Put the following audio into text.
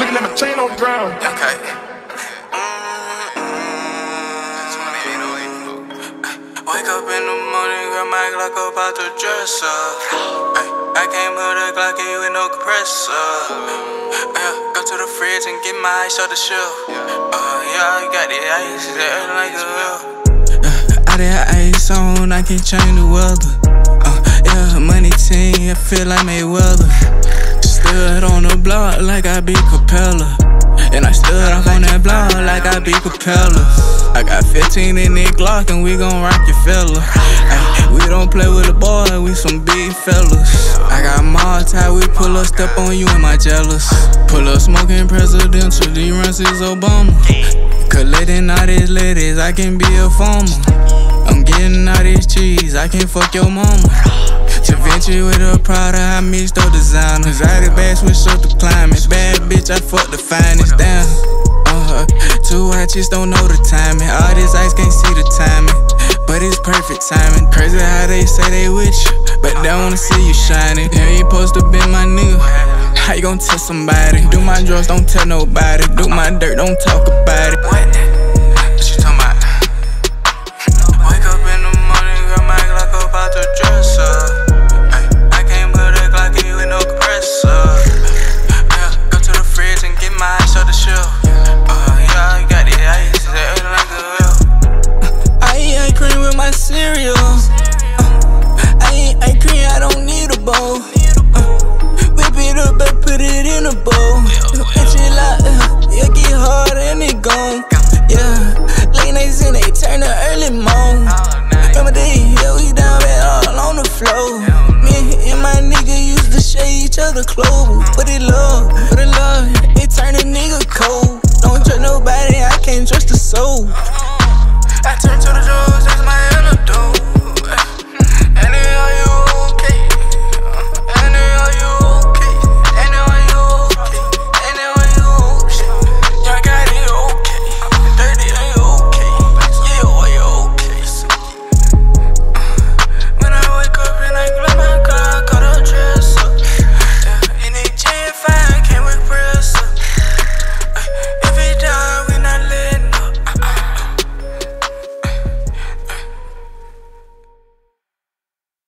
Looking at my chain on the ground. Yvng Kite. 2808. Wake up in the morning, grab my Glock up out the dresser. I can't put a Glock in with no compressor. Go to the fridge and get my ice off the shelf. Yeah, I got the ice, that like a well. Out there ice on, I can change the weather. Yeah, money team, I feel like Mayweather. Stood on the block like I be Capella. And I stood off on that block like I be Capella. I got 15 in that Glock and we gon' rock your fella. Ay, we don't play with a boy, we some big fellas. I got Malta, we pull up, step on you and my jealous. Pull up smoking presidential, these runs is Obama. Collecting all these ladies, I can be a farmer. I'm getting all this cheese, I can fuck your mama. Da Vinci with a Prada, I mixed up designers. I the bad, switch up the climate. Bad bitch, I fuck the finest. Damn, two watches don't know the timing. All this ice can't see the timing, but it's perfect timing. Crazy how they say they with you, but they wanna see you shining. You ain't supposed to be my nigga. How you gon' tell somebody? Do my drugs, don't tell nobody. Do my dirt, don't talk about it.